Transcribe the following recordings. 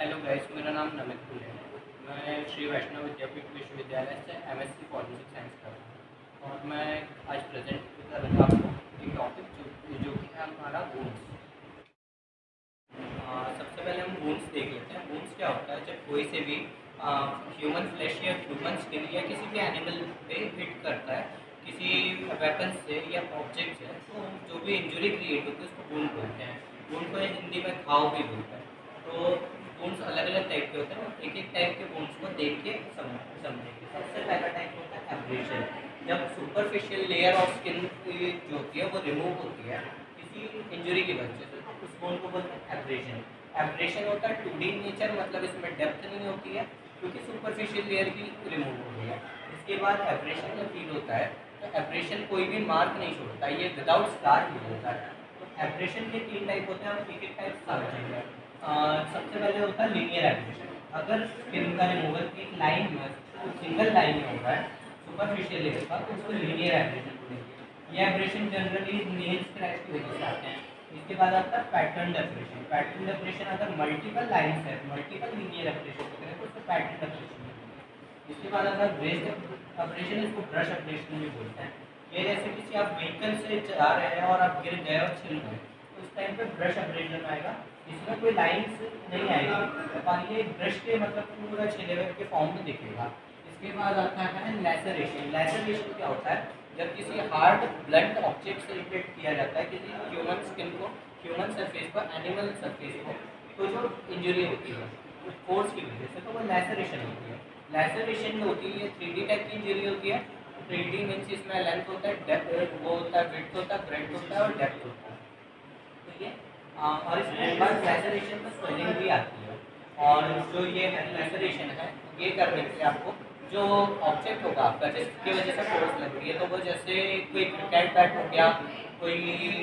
Hello guys, मेरा नाम नमित फुले है। मैं श्री वैष्णव विद्यापीठ विश्वविद्यालय से एमएससी फॉरेंसिक साइंस कर रहा हूँ और मैं आज प्रेजेंट कर रहा हूँ आपको एक टॉपिक जो कि है हमारा वुंड्स। सबसे पहले हम वुंड्स देख लेते हैं। वुंड्स क्या होता है? जब कोई से भी ह्यूमन फ्लैश या ह्यूमन स्किन या किसी भी एनिमल पे हिट करता है किसी वेपन से या ऑब्जेक्ट से, तो जो भी इंजरी क्रिएट होती है उसको वुंड बोलते हैं। वुंड को हिंदी में घाव भी बोलते हैं। तो वुंड्स अलग अलग टाइप के होते हैं, एक एक टाइप के वुंड्स को देख के समझेंगे। सबसे पहला टाइप होता है एब्रेशन। जब सुपरफिशियल लेयर ऑफ स्किन जो होती है वो रिमूव होती है किसी इंजरी की वजह से, तो उस वुंड को बोलते हैं एब्रेशन। एब्रेशन होता है 2D नेचर, मतलब इसमें डेप्थ नहीं होती है क्योंकि सुपरफिशियल लेयर की रिमूव हो गई है। इसके बाद एब्रेशन जब फील होता है तो एब्रेशन कोई भी मार्क नहीं छोड़ता, ये विदाउट स्कार फील होता है। तो एब्रेशन के 3 टाइप होते हैं, हम एक एक टाइप समझेंगे। सबसे पहले होता है लीनियर एब्रेशन। अगर स्किन का रिमूवल एक लाइन में सिंगल लाइन में होता है सुपरफिशियल लेयर का, तो उसको लीनियर एब्रेशन बोलेंगे। ये एब्रेशन जनरली नेल स्क्रैच की वजह से आते हैं। इसके बाद आता है पैटर्न एब्रेशन। पैटर्न एब्रेशन अगर मल्टीपल लाइन्स है, मल्टीपल लीनियर एब्रेशन होते हैं तो उसको पैटर्न एब्रेशन बोलेंगे। इसके बाद अगर ब्रेस एब्रेशन, इसको ब्रश एब्रेशन भी बोलते हैं। ये जैसे किसी आप व्हीकल से जा रहे हैं और आप गिर गए और छिल गए, तो उस टाइम पे ब्रश एब्रेशन आएगा। इसमें कोई लाइन्स नहीं आएगी और ये ब्रश के मतलब पूरा छिले हुए के फॉर्म में दिखेगा। इसके बाद आता है लैसरेशन। लैसरेशन क्या होता है? जब किसी हार्ड ब्लंट ऑब्जेक्ट से रिलेट किया जाता है किसी ह्यूमन स्किन को, ह्यूमन सरफेस को, एनिमल सरफेस को, तो जो इंजरी होती है उस फोर्स की वजह से, तो वो लैसरेशन होती है। लैसरेशन जो होती है ये 3D टाइप की इंजरी होती है। 3D मीन्स इसमें लेंथ होता है, डेप्थ वो होता है, विड्थ होता है, ब्रेड्थ होता है और डेप्थ होता है। तो ये और इसमें बस लैसरेशन में स्वेलिंग भी आती है। और जो ये लैसरेशन है ये करने के लिए आपको जो ऑब्जेक्ट होगा आपका जिसकी वजह से फोर्स लग रही है, तो वो जैसे कोई क्रिकेट बैट हो गया, कोई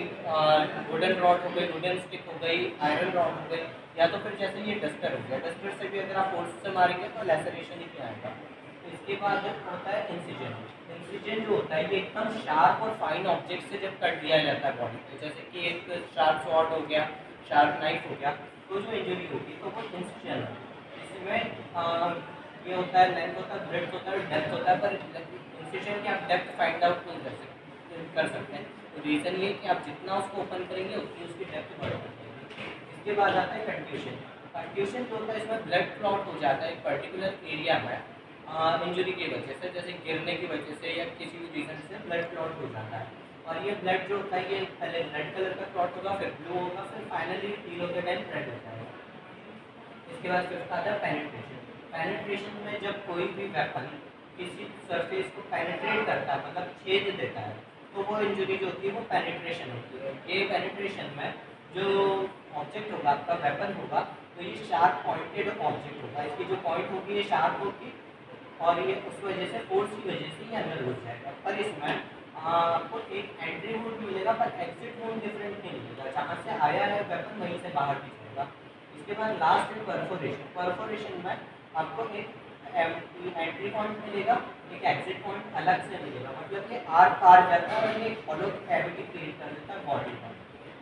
वुडन रॉड हो गई, वुडन स्टिक हो गई, आयरन रॉड हो गई, या तो फिर जैसे ये डस्टर हो गया, डस्टर से भी अगर आप फोर्स से मारेंगे तो लैसरेशन ही आएगा। तो इसके बाद होता है इंसिजन। इंसिजन जो होता है ये एकदम शार्प और फाइन ऑब्जेक्ट से जब कट दिया जाता है बॉडी पे, जैसे कि एक शार्प स्वॉर्ड हो गया, शार्प नाइफ हो गया, तो जो इंजरी होगी तो वो इंसिजन है। इसमें ये होता है, लेंथ होता है, ब्रेड्थ होता है, डेप्थ होता है, पर इंसिजन की आप डेप्थ फाइंड आउट नहीं कर सकते हैं। तो रीज़न ये कि आप जितना उसको ओपन करेंगे उतनी उसकी डेप्थ बढ़ जाएगी। इसके बाद आता है कंट्यूशन। कंट्यूशन जो होता है इसमें ब्लड क्लॉट हो जाता है एक पर्टिकुलर एरिया में इंजरी की वजह से, जैसे गिरने की वजह से या किसी भी रीज़न से ब्लड क्लॉट हो जाता है। और ये ब्लड जो होता है ये पहले रेड कलर का क्लॉट होगा, फिर ब्लू होगा, फिर फाइनली हील होते टाइम रेड होता है। इसके बाद फिर आता है पेनिट्रेशन। पेनिट्रेशन में जब कोई भी वेपन किसी सरफेस को पेनिट्रेट करता है, मतलब छेद देता है, तो वो इंजरी जो होती है वो पेनिट्रेशन होती है। ये पेनिट्रेशन में जो ऑब्जेक्ट होगा, आपका वेपन होगा, तो ये शार्प पॉइंटेड ऑब्जेक्ट होगा। इसकी जो पॉइंट होगी ये शार्प होगी और ये उस वजह से फोर्स की वजह से ये अंदर घुस जाएगा। पर इसमें आपको एक एंट्री वुंड मिलेगा पर एग्जिट वुंड डिफरेंट नहीं मिलेगा। जहाँ से आया है वेपन वहीं से बाहर निकलेगा। इसके बाद लास्ट है परफोरेशन। परफोरेशन में आपको एक एंट्री पॉइंट मिलेगा, एक एग्जिट पॉइंट अलग से मिलेगा, मतलब ये आर पार जाता है और ये एक हॉलो कैविटी क्रिएट कर देता है बॉडी पर।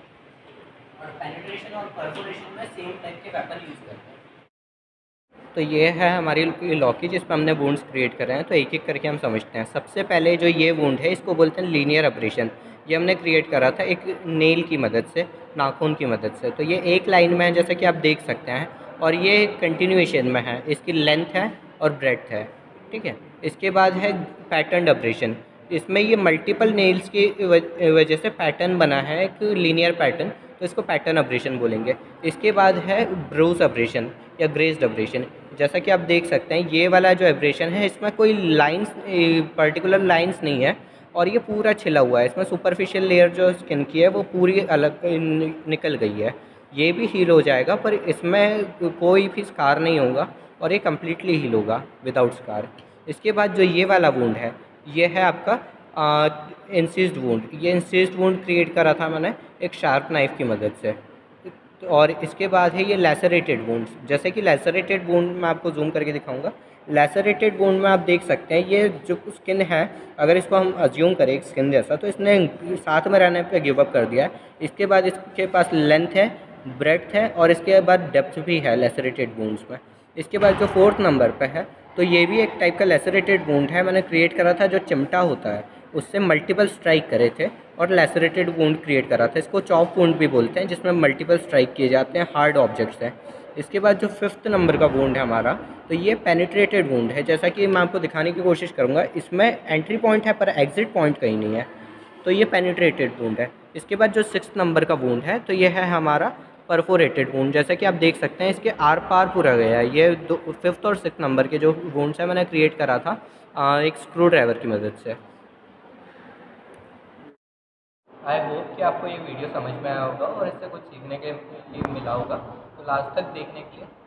और पेनिट्रेशन और परफोरेशन में सेम टाइप के वेपन यूज करते हैं। तो ये है हमारी लॉकी जिसमें हमने वुंड्स क्रिएट कर रहे हैं। तो एक एक करके हम समझते हैं। सबसे पहले जो ये वुंड है इसको बोलते हैं लीनियर एब्रेशन। ये हमने क्रिएट करा था एक नेल की मदद से, नाखून की मदद से। तो ये एक लाइन में है जैसा कि आप देख सकते हैं, और ये कंटिन्यूएशन में है, इसकी लेंथ है और ब्रेड्थ है, ठीक है। इसके बाद है पैटर्न एब्रेशन। इसमें ये मल्टीपल नेल्स की वजह से पैटर्न बना है, एक लीनियर पैटर्न, तो इसको पैटर्न एब्रेशन बोलेंगे। इसके बाद है ब्रूस एब्रेशन या ग्रेज्ड एब्रेशन। जैसा कि आप देख सकते हैं ये वाला जो एब्रेशन है इसमें कोई लाइंस, पर्टिकुलर लाइंस नहीं है और ये पूरा छिला हुआ है। इसमें सुपरफिशियल लेयर जो स्किन की है वो पूरी अलग निकल गई है। ये भी हील हो जाएगा पर इसमें कोई भी स्कार नहीं होगा और ये कम्प्लीटली हील होगा विदाउट स्कार। इसके बाद जो ये वाला वुंड है ये है आपका इंसिस्ड वुंड। ये इंसिस्ड वुंड क्रिएट करा था मैंने एक शार्प नाइफ की मदद से। और इसके बाद है ये लैसरेटेड वुंड्स। जैसे कि लैसरेटेड वुंड मैं आपको जूम करके दिखाऊंगा। लैसरेटेड वुंड में आप देख सकते हैं ये जो स्किन है, अगर इसको हम अज्यूम करें एक स्किन जैसा, तो इसने साथ में रहने पे गिव अप कर दिया है। इसके बाद इसके पास लेंथ है ब्रेड्थ है और इसके बाद डेप्थ भी है लेसरेटेड वुंड्स में। इसके बाद जो फोर्थ नंबर पे है, तो ये भी एक टाइप का लेसरेटेड वुंड है, मैंने क्रिएट करा था, जो चिमटा होता है उससे मल्टीपल स्ट्राइक करे थे और लेसरेटेड वुंड क्रिएट करा था। इसको चॉप वुंड भी बोलते हैं, जिसमें मल्टीपल स्ट्राइक किए जाते हैं हार्ड ऑब्जेक्ट्स हैं। इसके बाद जो फिफ्थ नंबर का वुंड है हमारा, तो ये पेनिट्रेटेड वुंड है। जैसा कि मैं आपको दिखाने की कोशिश करूँगा, इसमें एंट्री पॉइंट है पर एग्जिट पॉइंट कहीं नहीं है, तो ये पेनिट्रेटेड वुंड है। इसके बाद जो सिक्स्थ नंबर का वुंड है, तो ये है हमारा परफोरेटेड वुंड। जैसा कि आप देख सकते हैं, इसके आर पार पूरा गया है। ये दो फिफ्थ और सिक्स्थ नंबर के जो वुंड्स है मैंने क्रिएट करा था एक स्क्रू ड्राइवर की मदद से। आई होप कि आपको ये वीडियो समझ में आया होगा और इससे कुछ सीखने के लिए मिला होगा। तो लास्ट तक देखने के लिए